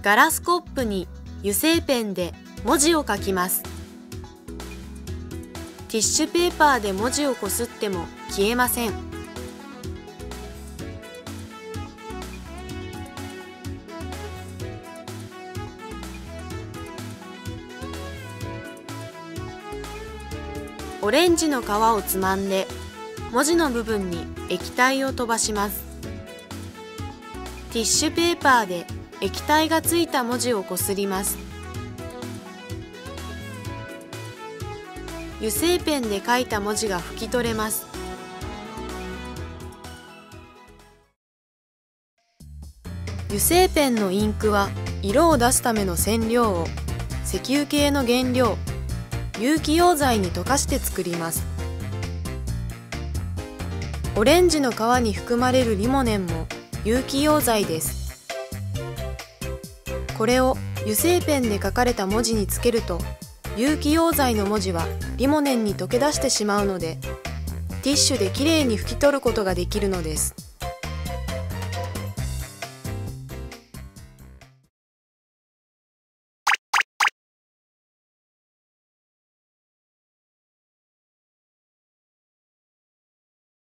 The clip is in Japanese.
ガラスコップに油性ペンで文字を書きます。ティッシュペーパーで文字をこすっても消えません。オレンジの皮をつまんで文字の部分に液体を飛ばします。ティッシュペーパーで液体がついた文字をこすります。油性ペンで書いた文字が拭き取れます。油性ペンのインクは色を出すための染料を石油系の原料有機溶剤に溶かして作ります。オレンジの皮に含まれるリモネンも有機溶剤です。これを油性ペンで書かれた文字につけると有機溶剤の文字はリモネンに溶け出してしまうのでティッシュできれいに拭き取ることができるのです。